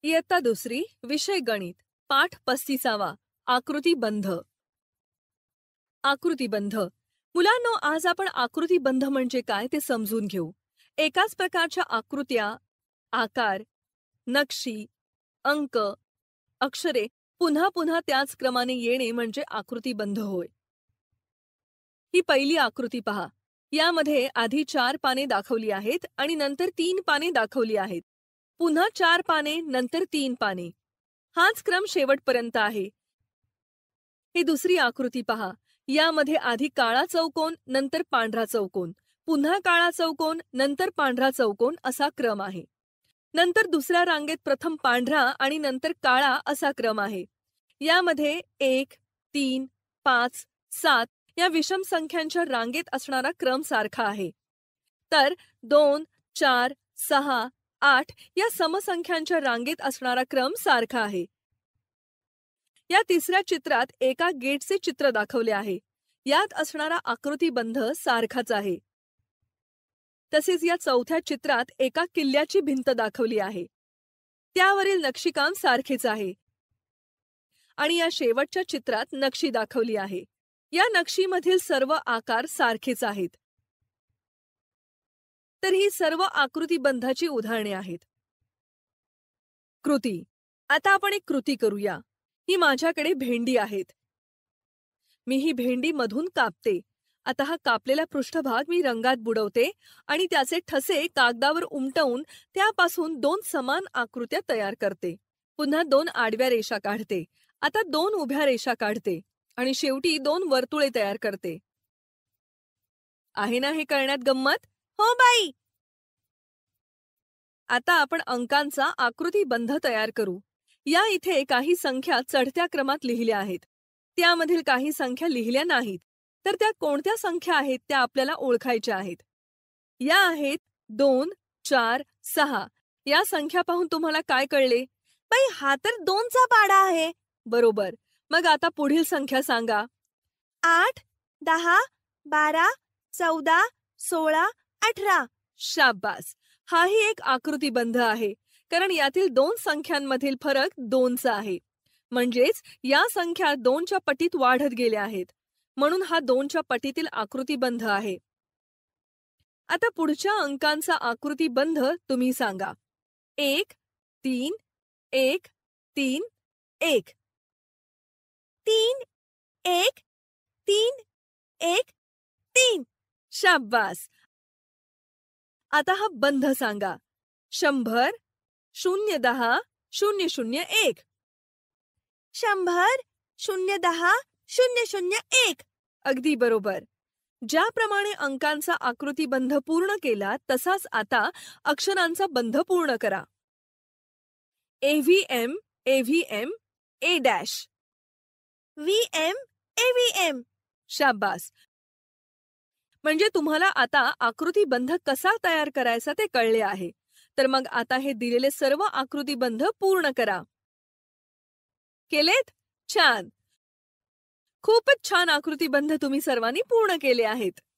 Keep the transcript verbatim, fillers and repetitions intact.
इयत्ता दुसरी विषय गणित पाठ पस्तीसावा आकृतीबंध. आकृतीबंध मुलांनो, आज आपण आकृतीबंध म्हणजे काय ते समजून घेऊ. एकाच प्रकारच्या आकृत्या, आकार, नक्षी, अंक, अक्षरे पुन्हा पुन्हा त्याच क्रमाने येणे म्हणजे आकृतीबंध होय. ही पहिली आकृती पहा. यामध्ये आधी चार पाने दाखवली आहेत आणि नंतर तीन पाने दाखवली आहेत. पुन्हा चार पाने, नंतर तीन पाने. हाच क्रम शेवटपर्यंत आहे. ही दुसरी आकृती पहा. यामध्ये आधी काळा चौकोन, नंतर पांढरा चौकोन, पुन्हा काळा चौकोन, नंतर पांढरा चौकोन असा क्रम आहे. नंतर दुसऱ्या रांगेत प्रथम पांढरा आणि नंतर काळा असा क्रम आहे. यामध्ये एक, तीन, पाच, सात या विषम संख्यांच्या रांगेत असणारा क्रम सारखा आहे. तर दोन, चार, सहा, आठ या समसंख्यांच्या रांगेत असणारा क्रम सारखा आहे. या तिसऱ्या चित्रात एका गेटचे चित्र दाखवले आहे. यात असणारा आकृतीबंध सारखाच आहे. तसेच या चौथ्या चित्रात एका किल्ल्याची भिंत दाखवली आहे. त्यावरील नक्षीकाम सारखेच आहे. आणि या शेवटच्या चित्रात नक्षी दाखवली आहे. या नक्षीमधील सर्व आकार सारखेच आहेत. तर ही सर्व आकृतीबंधाची उदाहरणे आहेत. कृती. आता आपण एक कृती करूया. ही माझ्याकडे भेंडी आहेत. मी ही भेंडी मधून कापते. आता हा कापलेला पृष्ठभाग मी रंगात बुडवते आणि त्याचे ठसे कागदावर उमटवून त्यापासून दोन समान आकृत्या तयार करते. पुन्हा दोन आडव्या रेषा काढते. आता दोन उभ्या रेषा काढते आणि शेवटी दोन वर्तुळे तयार करते. आहे ना हे करण्यात गंमत? हो बाई. आता आपण अंकांचा आकृतीबंध तयार करू. या इथे काही संख्या चढत्या क्रमात लिहिल्या आहेत. त्यामधील काही संख्या लिहिल्या नाहीत. तर त्या कोणत्या संख्या आहेत त्या आपल्याला ओळखायच्या आहेत. या आहेत दोन, चार, सहा. या संख्या पाहून तुम्हाला काय कळले? बाई, हा तर दोनचा पाडा आहे. बरोबर. मग आता पुढील संख्या सांगा. आठ, दहा, बारा, चौदा, सोळा, अठरा. शाबास. हाही एक आकृतीबंध आहे, कारण यातील दोन संख्यांमधील फरक दोनचा आहे. म्हणजेच या संख्या दोनच्या पटीत वाढत गेल्या आहेत. म्हणून हा दोनच्या पटीतील आकृतीबंध आहे. आता पुढच्या अंकांचा आकृतीबंध तुम्ही सांगा. एक, तीन, एक, तीन, एक. तीन, एक, तीन, एक, तीन. शाबास. आता हा बंध सांगा. शंभर, शून्य दहा, शून्य शून्य एक. शंभर, शून्य दहा, शून्य शून्य एक. अगदी बरोबर. ज्याप्रमाणे अंकांचा आकृतीबंध पूर्ण केला तसाच आता अक्षरांचा बंध पूर्ण करा. EVM, EVM, A dash. VM, EVM. शाबास. म्हणजे तुम्हाला आता आकृतीबंध कसा तयार करायचा ते कळले आहे. तर मग आता हे दिलेले सर्व आकृतीबंध पूर्ण करा. केलेत? छान. खूपच छान आकृतीबंध तुम्ही सर्वांनी पूर्ण केले आहेत.